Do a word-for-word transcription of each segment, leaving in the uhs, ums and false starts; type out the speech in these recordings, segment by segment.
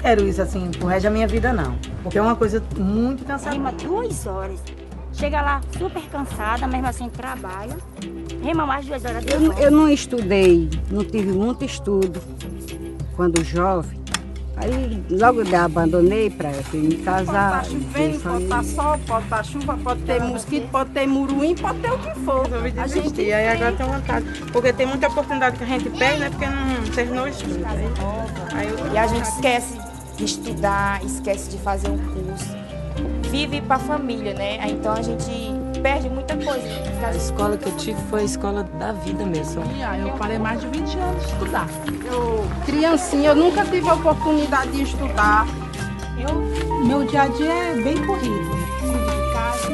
quero isso assim pro resto da minha vida, não. Porque é uma coisa muito cansativa. Rema duas horas. Chega lá super cansada, mesmo assim trabalha. Rema mais duas horas. Duas eu, horas. eu não estudei, não tive muito estudo quando jovem. Aí logo eu abandonei para me casar. Pode estar chovendo, pode estar sol, pode estar chuva, pode ter mosquito, pode ter muruim, pode ter o que for. Resolvi desistir, aí agora tem vontade. Porque tem muita oportunidade que a gente perde, né? Porque não terminou o estudo. Aí, aí eu... E a gente esquece de estudar, esquece de fazer um curso. Vive para a família, né? Então a gente perde muita coisa. A escola que eu tive foi a escola da vida mesmo. Eu parei mais de vinte anos de estudar. Eu, criancinha, eu nunca tive a oportunidade de estudar. Eu, meu dia a dia é bem corrido. Cuido de casa.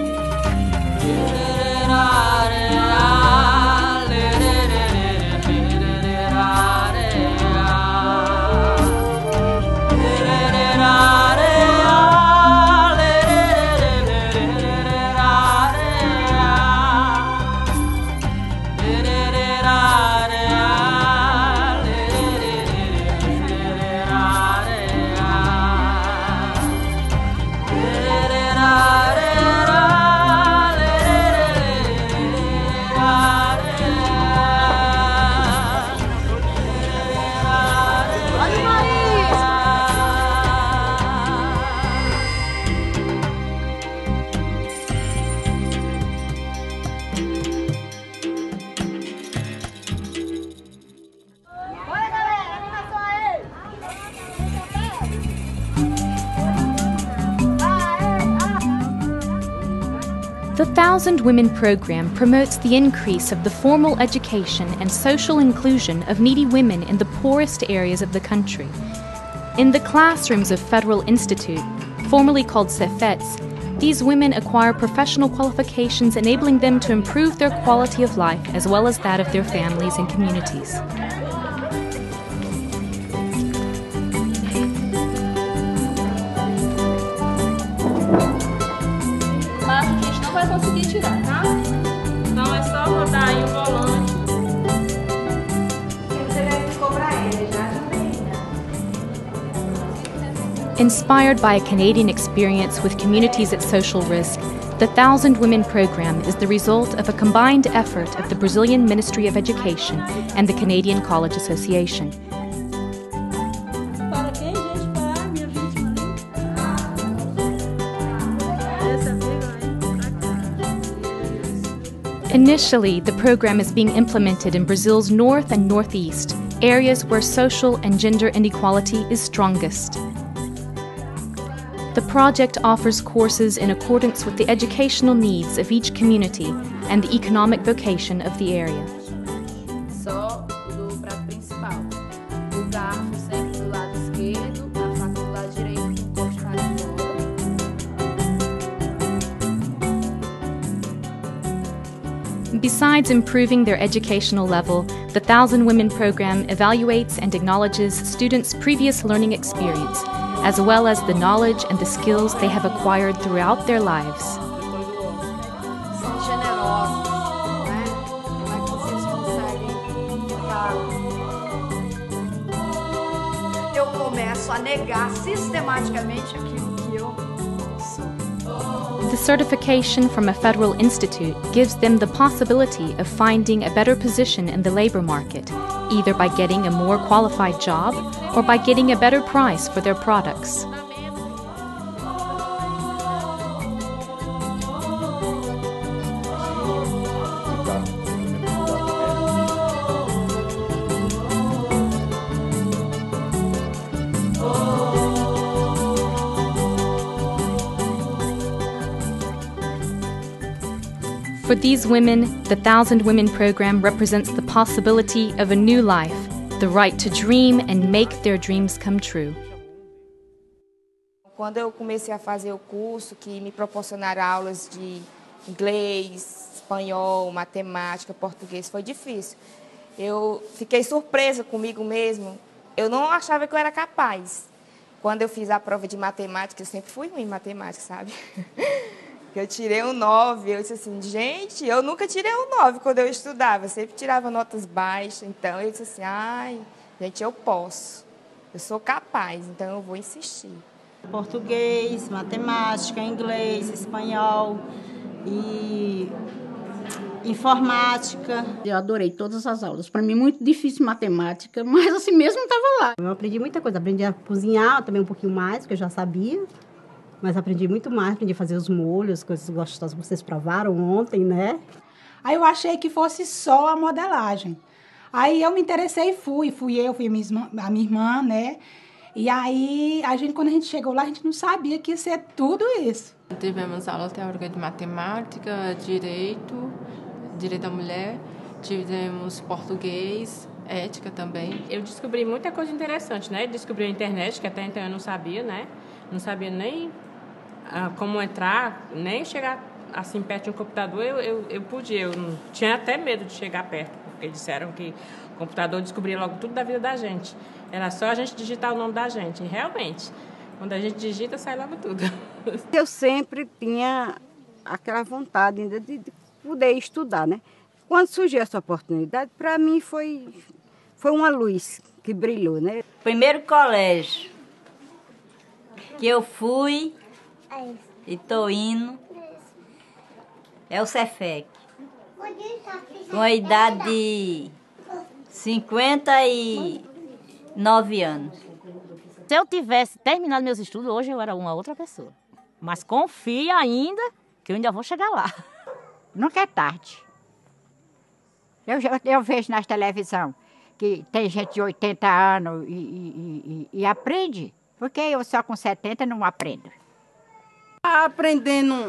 The Thousand Women program promotes the increase of the formal education and social inclusion of needy women in the poorest areas of the country. In the classrooms of Federal Institute, formerly called CEFETS, these women acquire professional qualifications enabling them to improve their quality of life as well as that of their families and communities. Conseguir tirar, tá? Então é só rodar aí o volante. Você deve cobrar ele já também. Inspired by a Canadian experience with communities at social risk, the Thousand Women program is the result of a combined effort of the Brazilian Ministry of Education and the Canadian College Association. Initially, the program is being implemented in Brazil's north and northeast, areas where social and gender inequality is strongest. The project offers courses in accordance with the educational needs of each community and the economic vocation of the area. Só do prato principal. O garfo sempre do lado esquerdo, a faca do lado direito, encosto para fora. Besides improving their educational level, the Thousand Women program evaluates and acknowledges students' previous learning experience, as well as the knowledge and the skills they have acquired throughout their lives. São generosos, né? Como é que vocês conseguem ficar? Eu começo a negar sistematicamente aquilo que eu sou. The certification from a federal institute gives them the possibility of finding a better position in the labor market, either by getting a more qualified job or by getting a better price for their products. For these women, the Thousand Women program represents the possibility of a new life, the right to dream and make their dreams come true. Quando eu comecei a fazer o curso, que me proporcionaram aulas de inglês, espanhol, matemática, português, foi difícil. Eu fiquei surpresa comigo mesmo. Eu não achava que eu era capaz. Quando eu fiz a prova de matemática, eu sempre fui ruim em matemática, sabe? Eu tirei um nove, eu disse assim, gente, eu nunca tirei um nove quando eu estudava, eu sempre tirava notas baixas, então eu disse assim, ai, gente, eu posso, Eu sou capaz, então eu vou insistir. Português, matemática, inglês, espanhol e informática. Eu adorei todas as aulas. Para mim, muito difícil matemática, mas assim mesmo estava lá. Eu aprendi muita coisa. Aprendi a cozinhar também um pouquinho mais, porque eu já sabia. Mas aprendi muito mais. Aprendi a fazer os molhos, coisas gostosas que vocês provaram ontem, né? Aí eu achei que fosse só a modelagem. Aí eu me interessei e fui. Fui eu, fui a minha irmã, a minha irmã, né? E aí, a gente, quando a gente chegou lá, a gente não sabia que ia ser tudo isso. Tivemos aula teórica de matemática, direito, direito da mulher, tivemos português, ética também. Eu descobri muita coisa interessante, né? Descobri a internet, que até então eu não sabia, né? Não sabia nem ah, como entrar, nem chegar assim perto de um computador, eu, eu, eu podia. Eu não, tinha até medo de chegar perto, porque disseram que o computador descobria logo tudo da vida da gente. Era só a gente digitar o nome da gente. E realmente, quando a gente digita, sai logo tudo. Eu sempre tinha aquela vontade ainda de, de poder estudar, né? Quando surgiu essa oportunidade, para mim foi, foi uma luz que brilhou, né? Primeiro colégio que eu fui e tô indo é o Cefec. Com a idade de cinquenta e nove anos. Se eu tivesse terminado meus estudos, hoje eu era uma outra pessoa. Mas confio ainda que eu ainda vou chegar lá. Nunca é tarde. Eu, eu vejo na televisão que tem gente de oitenta anos e, e, e, e aprende. Porque eu só com setenta não aprendo. Aprendendo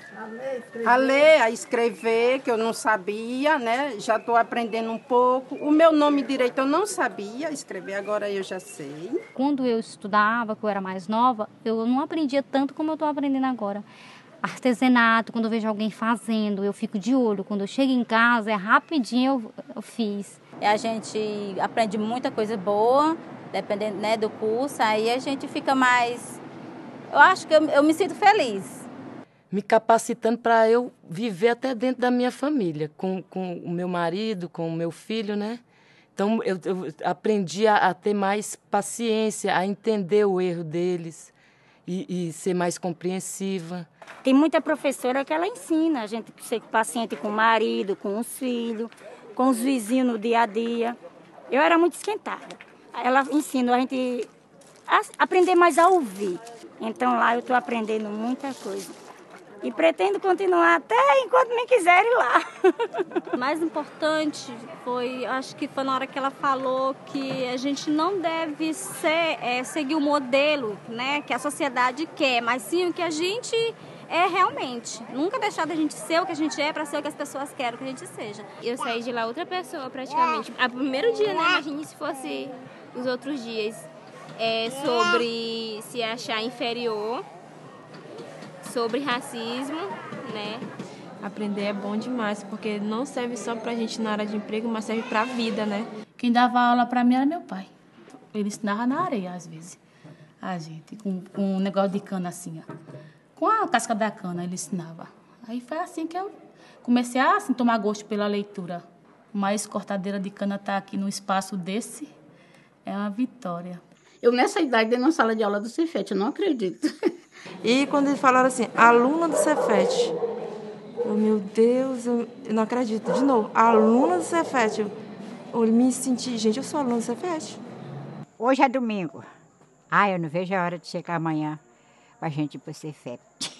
a ler, a escrever, que eu não sabia, né? Já estou aprendendo um pouco. O meu nome direito eu não sabia escrever, agora eu já sei. Quando eu estudava, que eu era mais nova, eu não aprendia tanto como eu estou aprendendo agora. Artesanato, quando eu vejo alguém fazendo, eu fico de olho. Quando eu chego em casa, é rapidinho eu, eu fiz. E a gente aprende muita coisa boa, dependendo, né, do curso, aí a gente fica mais... Eu acho que eu, eu me sinto feliz. Me capacitando para eu viver até dentro da minha família, com, com o meu marido, com o meu filho, né? Então, eu, eu aprendi a, a ter mais paciência, a entender o erro deles e, e ser mais compreensiva. Tem muita professora que ela ensina a gente a ser paciente com o marido, com os filhos, com os vizinhos no dia a dia. Eu era muito esquentada. Ela ensina a gente a aprender mais a ouvir. Então, lá eu estou aprendendo muita coisa. E pretendo continuar até enquanto me quiserem lá. O mais importante foi, acho que foi na hora que ela falou que a gente não deve ser, é, seguir o modelo, né, que a sociedade quer, mas sim o que a gente é realmente. Nunca deixar da gente ser o que a gente é para ser o que as pessoas querem que a gente seja. Eu saí de lá outra pessoa praticamente. O primeiro dia, né, imagine se fosse os outros dias, é, sobre se achar inferior, sobre racismo, né? Aprender é bom demais, porque não serve só pra gente na área de emprego, mas serve pra vida, né? Quem dava aula pra mim era meu pai. Ele ensinava na areia, às vezes. A gente, com, com um negócio de cana assim, ó. Com a casca da cana, ele ensinava. Aí foi assim que eu comecei a assim, tomar gosto pela leitura. Mas cortadeira de cana tá aqui num espaço desse, é uma vitória. Eu, nessa idade, dei na sala de aula do Cefet, eu não acredito. E quando eles falaram assim, aluna do Cefet, eu, meu Deus, eu, eu não acredito. De novo, aluna do Cefet, eu, eu me senti, gente, eu sou aluna do Cefet. Hoje é domingo. Ah, eu não vejo a hora de chegar amanhã pra gente ir pro Cefet.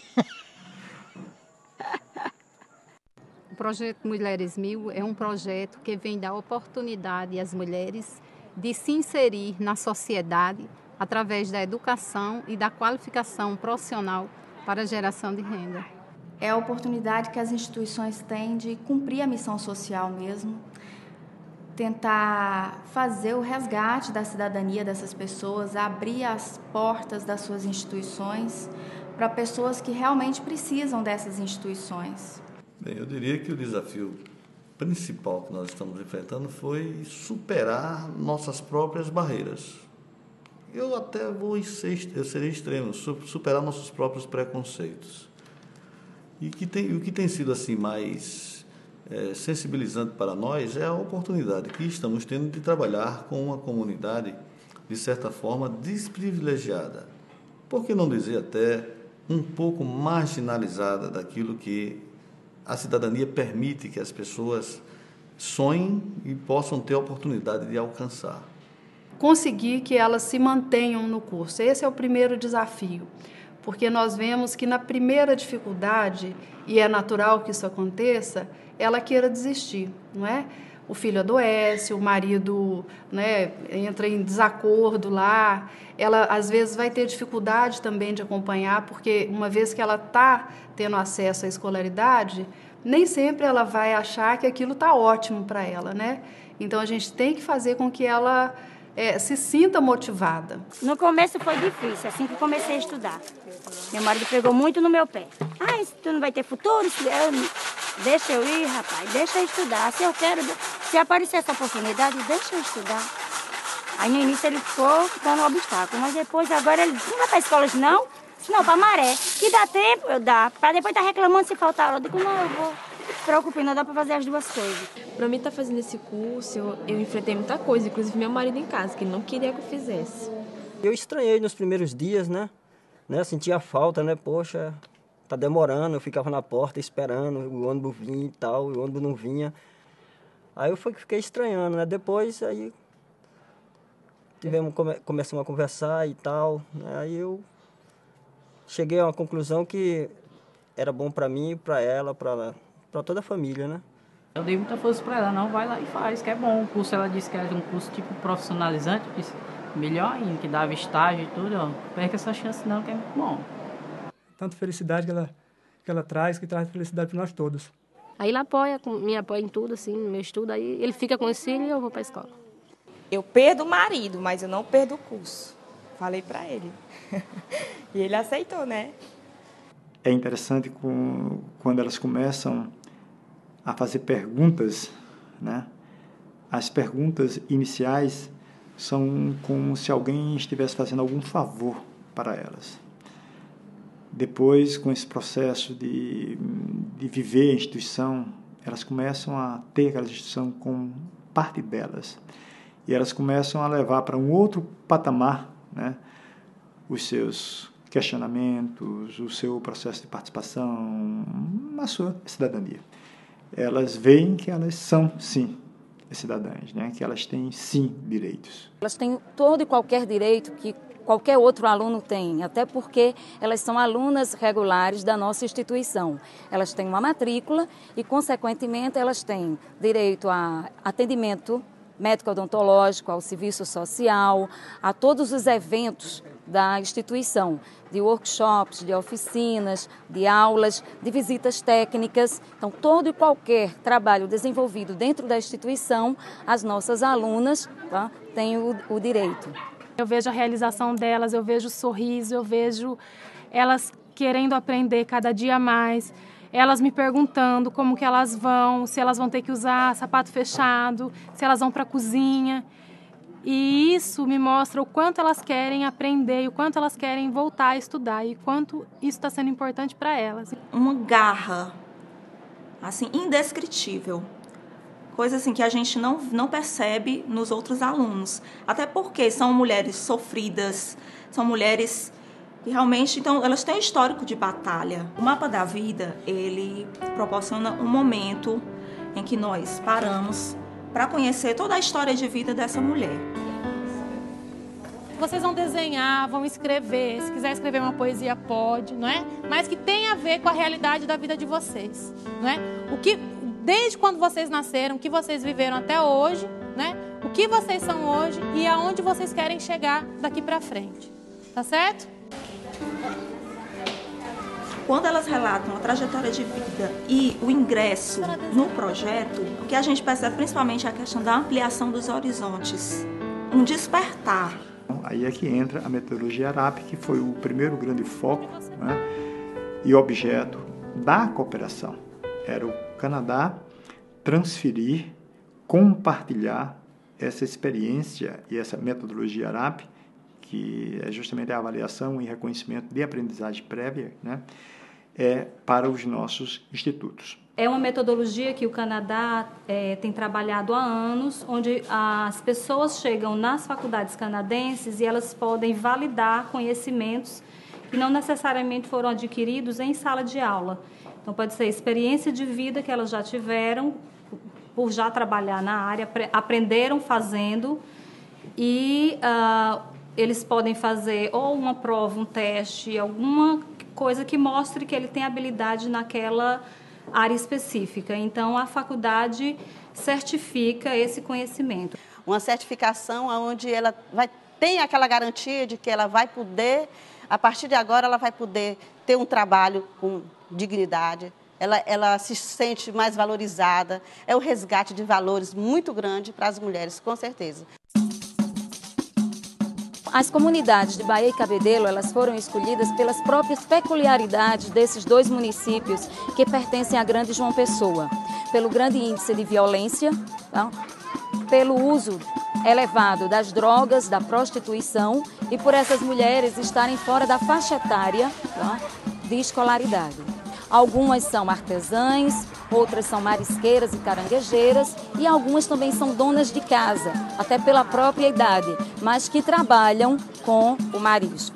O projeto Mulheres Mil é um projeto que vem dar oportunidade às mulheres de se inserir na sociedade através da educação e da qualificação profissional para a geração de renda. É a oportunidade que as instituições têm de cumprir a missão social mesmo, tentar fazer o resgate da cidadania dessas pessoas, abrir as portas das suas instituições para pessoas que realmente precisam dessas instituições. Bem, eu diria que o desafio principal que nós estamos enfrentando foi superar nossas próprias barreiras. Eu até vou ser, eu serei extremo, superar nossos próprios preconceitos. E que tem, o que tem sido assim mais é, sensibilizante para nós é a oportunidade que estamos tendo de trabalhar com uma comunidade de certa forma, desprivilegiada. Por que não dizer até um pouco marginalizada daquilo que a cidadania permite que as pessoas sonhem e possam ter a oportunidade de alcançar. Conseguir que elas se mantenham no curso. Esse é o primeiro desafio, porque nós vemos que na primeira dificuldade, e é natural que isso aconteça, ela queira desistir, não é? O filho adoece, o marido, né, entra em desacordo lá, ela às vezes vai ter dificuldade também de acompanhar, porque uma vez que ela está tendo acesso à escolaridade, nem sempre ela vai achar que aquilo está ótimo para ela, né? Então a gente tem que fazer com que ela é, se sinta motivada. No começo foi difícil, assim que comecei a estudar. Meu marido pegou muito no meu pé. Ah, tu não vai ter futuro? Eu, deixa eu ir, rapaz, deixa eu estudar. Se eu quero, se aparecer essa oportunidade, deixa eu estudar. Aí no início ele ficou dando um obstáculo, mas depois agora ele não vai para a escola não, senão para maré. Que dá tempo, eu dá. Para depois estar tá reclamando se faltar aula. Eu digo, não, eu vou. Não se preocupe, não dá para fazer as duas coisas. Para mim estar tá fazendo esse curso, eu, eu enfrentei muita coisa, inclusive meu marido em casa, que ele não queria que eu fizesse. Eu estranhei nos primeiros dias, né? né? Sentia falta, né? Poxa, tá demorando. Eu ficava na porta esperando o ônibus vir e tal, e o ônibus não vinha. Aí eu fiquei estranhando, né? Depois, aí tivemos, come, começamos a conversar e tal. Né? Aí eu cheguei a uma conclusão que era bom para mim, para ela, para para toda a família, né? Eu dei muita força para ela, não, vai lá e faz, que é bom. O curso, ela disse que era um curso tipo profissionalizante, disse, melhor ainda, que dava estágio e tudo, ó. Perca essa chance não, que é muito bom. Tanto felicidade que ela, que ela traz, que traz felicidade para nós todos. Aí ele apoia, me apoia em tudo, assim, no meu estudo, aí ele fica com esse filho e eu vou para a escola. Eu perdo o marido, mas eu não perdo o curso. Falei para ele. E ele aceitou, né? É interessante com, quando elas começam a fazer perguntas, né? As perguntas iniciais são como se alguém estivesse fazendo algum favor para elas. Depois, com esse processo de, de viver a instituição, elas começam a ter aquela instituição como parte delas. E elas começam a levar para um outro patamar, né, os seus questionamentos, o seu processo de participação na sua cidadania. Elas veem que elas são, sim, cidadãs, né? Que elas têm, sim, direitos. Elas têm todo e qualquer direito que qualquer outro aluno tem, até porque elas são alunas regulares da nossa instituição. Elas têm uma matrícula e, consequentemente, elas têm direito a atendimento médico-odontológico, ao serviço social, a todos os eventos da instituição, de workshops, de oficinas, de aulas, de visitas técnicas. Então, todo e qualquer trabalho desenvolvido dentro da instituição, as nossas alunas, tá, têm o, o direito. Eu vejo a realização delas, eu vejo o sorriso, eu vejo elas querendo aprender cada dia mais, elas me perguntando como que elas vão, se elas vão ter que usar sapato fechado, se elas vão para a cozinha. E isso me mostra o quanto elas querem aprender, o quanto elas querem voltar a estudar e quanto isso está sendo importante para elas. Uma garra, assim, indescritível. Coisa assim que a gente não, não percebe nos outros alunos. Até porque são mulheres sofridas, são mulheres que realmente, então, elas têm um histórico de batalha. O Mapa da Vida, ele proporciona um momento em que nós paramos para conhecer toda a história de vida dessa mulher. Vocês vão desenhar, vão escrever, se quiser escrever uma poesia pode, não é? Mas que tenha a ver com a realidade da vida de vocês, não é? O que, desde quando vocês nasceram, o que vocês viveram até hoje, né? O que vocês são hoje e aonde vocês querem chegar daqui para frente, tá certo? Quando elas relatam a trajetória de vida e o ingresso no projeto, o que a gente percebe principalmente é a questão da ampliação dos horizontes, um despertar. Aí é que entra a metodologia ARAP, que foi o primeiro grande foco, né, e objeto da cooperação. Era o Canadá transferir, compartilhar essa experiência e essa metodologia ARAP, que é justamente a avaliação e reconhecimento de aprendizagem prévia, né, é para os nossos institutos. É uma metodologia que o Canadá é, tem trabalhado há anos, onde as pessoas chegam nas faculdades canadenses e elas podem validar conhecimentos que não necessariamente foram adquiridos em sala de aula. Então, pode ser experiência de vida que elas já tiveram, por já trabalhar na área, aprenderam fazendo, e uh, eles podem fazer ou uma prova, um teste, alguma coisa que mostre que ele tem habilidade naquela área específica. Então, a faculdade certifica esse conhecimento. Uma certificação onde ela vai, tem aquela garantia de que ela vai poder, a partir de agora, ela vai poder ter um trabalho com dignidade, ela, ela se sente mais valorizada, é um resgate de valores muito grande para as mulheres, com certeza. As comunidades de Bahia e Cabedelo, elas foram escolhidas pelas próprias peculiaridades desses dois municípios que pertencem à Grande João Pessoa, pelo grande índice de violência, tá? Pelo uso elevado das drogas, da prostituição e por essas mulheres estarem fora da faixa etária, tá? De escolaridade. Algumas são artesãs, outras são marisqueiras e caranguejeiras e algumas também são donas de casa, até pela própria idade, mas que trabalham com o marisco.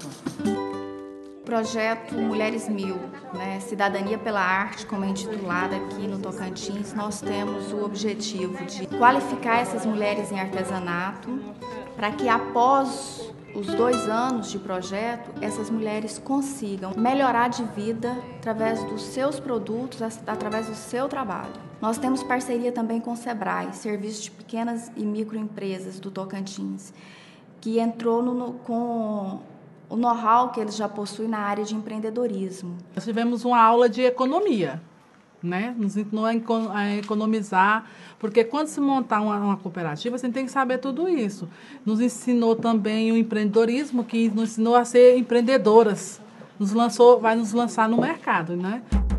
Projeto Mulheres Mil, né? Cidadania pela Arte, como é intitulado aqui no Tocantins, nós temos o objetivo de qualificar essas mulheres em artesanato para que após os dois anos de projeto, essas mulheres consigam melhorar de vida através dos seus produtos, através do seu trabalho. Nós temos parceria também com o SEBRAE, Serviço de Pequenas e Microempresas do Tocantins, que entrou no, com o know-how que eles já possuem na área de empreendedorismo. Nós tivemos uma aula de economia, né? Nos ensinou a economizar, porque quando se montar uma, uma cooperativa, você tem que saber tudo isso. Nos ensinou também o empreendedorismo, que nos ensinou a ser empreendedoras. Nos lançou, vai nos lançar no mercado, né?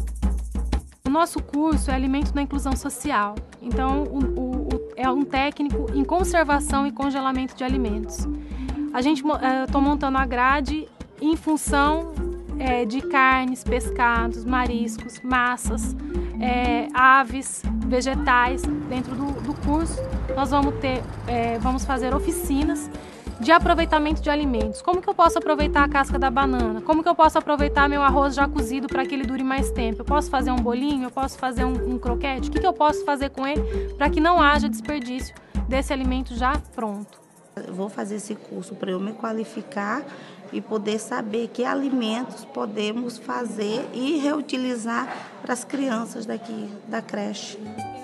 O nosso curso é Alimento da Inclusão Social. Então, o, o, o, é um técnico em conservação e congelamento de alimentos. A gente estou montando a grade em função é, de carnes, pescados, mariscos, massas, é, aves, vegetais. Dentro do, do curso, nós vamos, ter, é, vamos fazer oficinas de aproveitamento de alimentos. Como que eu posso aproveitar a casca da banana? Como que eu posso aproveitar meu arroz já cozido para que ele dure mais tempo? Eu posso fazer um bolinho? Eu posso fazer um, um croquete? O que que eu posso fazer com ele para que não haja desperdício desse alimento já pronto? Eu vou fazer esse curso para eu me qualificar e poder saber que alimentos podemos fazer e reutilizar para as crianças daqui da creche.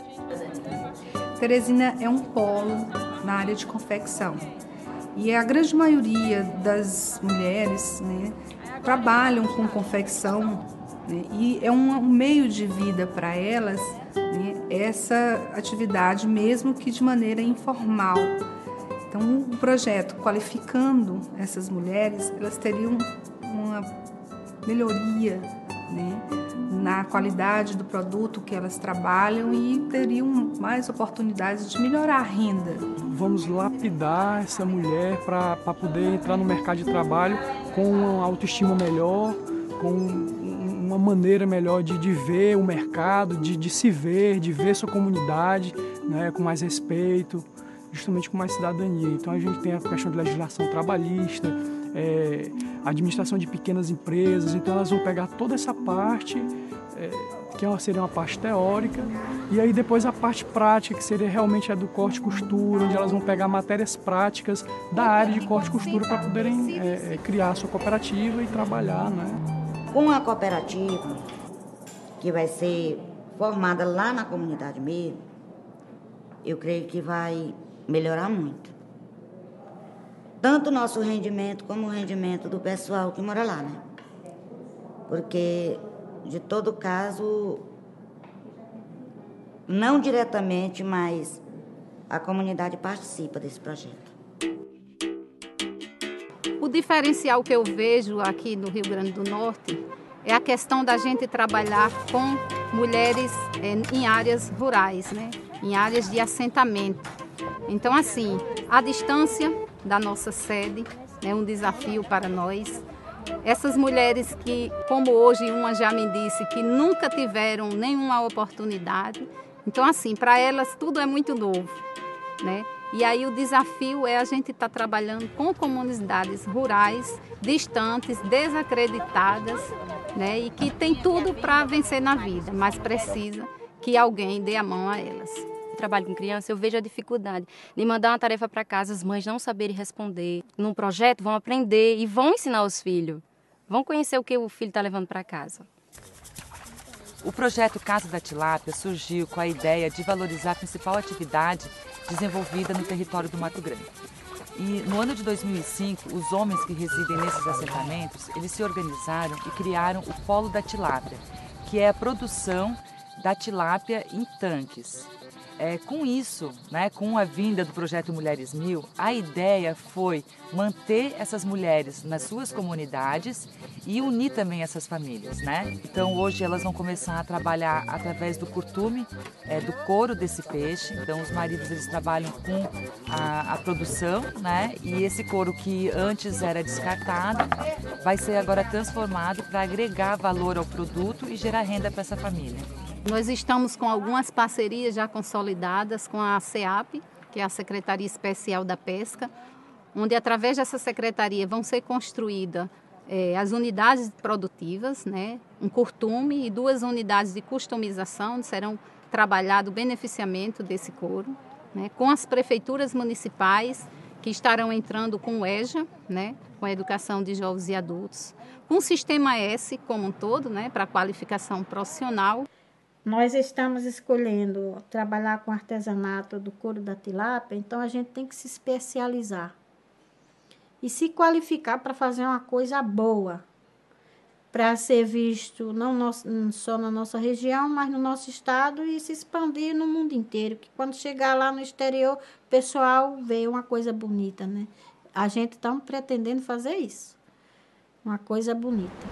Teresina é um polo na área de confecção. E a grande maioria das mulheres, né, trabalham com confecção, né, e é um, um meio de vida para elas, né, essa atividade, mesmo que de maneira informal. Então, o projeto qualificando essas mulheres, elas teriam uma melhoria, né, na qualidade do produto que elas trabalham e teriam mais oportunidades de melhorar a renda. Vamos lapidar essa mulher para poder entrar no mercado de trabalho com uma autoestima melhor, com uma maneira melhor de, de ver o mercado, de, de se ver, de ver sua comunidade, né, com mais respeito, justamente com mais cidadania. Então a gente tem a questão de legislação trabalhista, é, administração de pequenas empresas, então elas vão pegar toda essa parte, é, que seria uma parte teórica, e aí depois a parte prática, que seria realmente a do corte e costura, onde elas vão pegar matérias práticas da área de corte e costura para poderem é, criar a sua cooperativa e trabalhar, né? Com a cooperativa, que vai ser formada lá na comunidade mesmo, eu creio que vai melhorar muito. Tanto o nosso rendimento como o rendimento do pessoal que mora lá, né? Porque, de todo caso, não diretamente, mas a comunidade participa desse projeto. O diferencial que eu vejo aqui no Rio Grande do Norte é a questão da gente trabalhar com mulheres em áreas rurais, né? Em áreas de assentamento. Então, assim, a distância da nossa sede é um desafio para nós. Essas mulheres que, como hoje uma já me disse, que nunca tiveram nenhuma oportunidade. Então, assim, para elas tudo é muito novo, né? E aí o desafio é a gente estar tá trabalhando com comunidades rurais, distantes, desacreditadas, né? E que tem tudo para vencer na vida, mas precisa que alguém dê a mão a elas. Eu trabalho com criança, eu vejo a dificuldade de mandar uma tarefa para casa, as mães não saberem responder. Num projeto vão aprender e vão ensinar os filhos. Vão conhecer o que o filho está levando para casa. O projeto Casa da Tilápia surgiu com a ideia de valorizar a principal atividade desenvolvida no território do Mato Grande. E no ano de dois mil e cinco, os homens que residem nesses assentamentos, eles se organizaram e criaram o Polo da Tilápia, que é a produção da tilápia em tanques. É, com isso, né, com a vinda do projeto Mulheres Mil, a ideia foi manter essas mulheres nas suas comunidades e unir também essas famílias, né? Então hoje elas vão começar a trabalhar através do curtume, é, do couro desse peixe. Então os maridos eles trabalham com a, a produção, né? E esse couro que antes era descartado vai ser agora transformado para agregar valor ao produto e gerar renda para essa família. Nós estamos com algumas parcerias já consolidadas com a SEAP, que é a Secretaria Especial da Pesca, onde através dessa secretaria vão ser construídas eh, as unidades produtivas, né, um curtume e duas unidades de customização, onde serão trabalhado o beneficiamento desse couro, né, com as prefeituras municipais, que estarão entrando com o EJA, né, com a Educação de Jovens e Adultos, com o Sistema S como um todo, né, para a qualificação profissional. Nós estamos escolhendo trabalhar com artesanato do couro da tilápia, então a gente tem que se especializar e se qualificar para fazer uma coisa boa, para ser visto não, nosso, não só na nossa região, mas no nosso estado e se expandir no mundo inteiro, que quando chegar lá no exterior, o pessoal vê uma coisa bonita, né? A gente está pretendendo fazer isso, uma coisa bonita.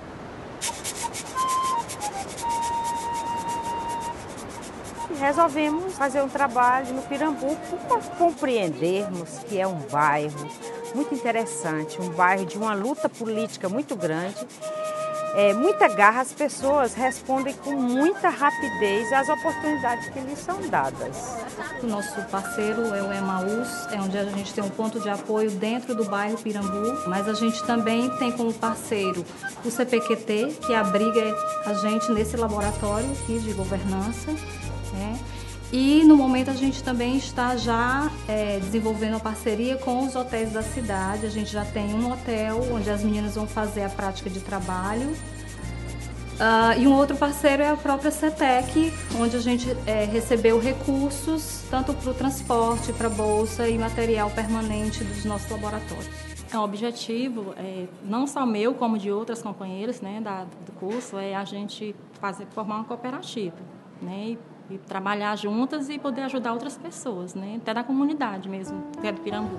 Resolvemos fazer um trabalho no Pirambu para compreendermos que é um bairro muito interessante, um bairro de uma luta política muito grande. É, muita garra, as pessoas respondem com muita rapidez às oportunidades que lhes são dadas. O nosso parceiro é o Emaús, é onde a gente tem um ponto de apoio dentro do bairro Pirambu, mas a gente também tem como parceiro o C P Q T, que abriga a gente nesse laboratório aqui de governança. É. E no momento a gente também está já é, desenvolvendo a parceria com os hotéis da cidade. A gente já tem um hotel onde as meninas vão fazer a prática de trabalho. Uh, e um outro parceiro é a própria CETEC, onde a gente é, recebeu recursos tanto para o transporte, para a bolsa e material permanente dos nossos laboratórios. É um objetivo, é, não só meu, como de outras companheiras, né, da, do curso, é a gente fazer, formar uma cooperativa, né, e, e trabalhar juntas e poder ajudar outras pessoas, né, até da comunidade mesmo, até do Pirambu.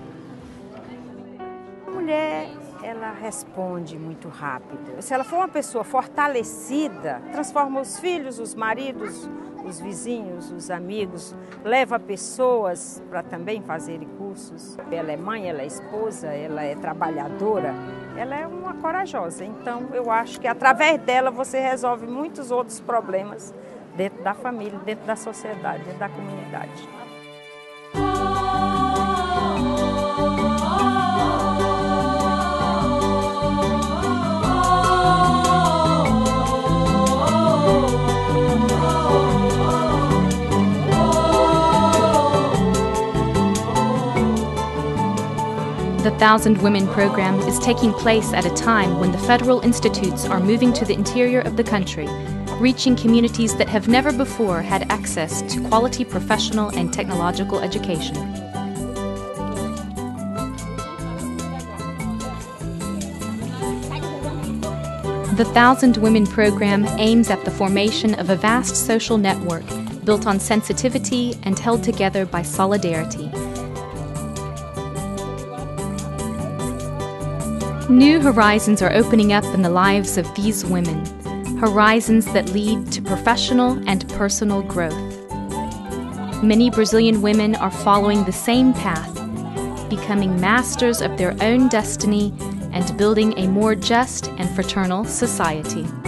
A mulher, ela responde muito rápido. Se ela for uma pessoa fortalecida, transforma os filhos, os maridos, os vizinhos, os amigos, leva pessoas para também fazerem cursos. Ela é mãe, ela é esposa, ela é trabalhadora, ela é uma corajosa. Então, eu acho que através dela você resolve muitos outros problemas dentro da família, dentro da sociedade, dentro da comunidade. The Thousand Women program is taking place at a time when the federal institutes are moving to the interior of the country, reaching communities that have never before had access to quality professional and technological education. The Thousand Women program aims at the formation of a vast social network built on sensitivity and held together by solidarity. New horizons are opening up in the lives of these women, horizons that lead to professional and personal growth. Many Brazilian women are following the same path, becoming masters of their own destiny and building a more just and fraternal society.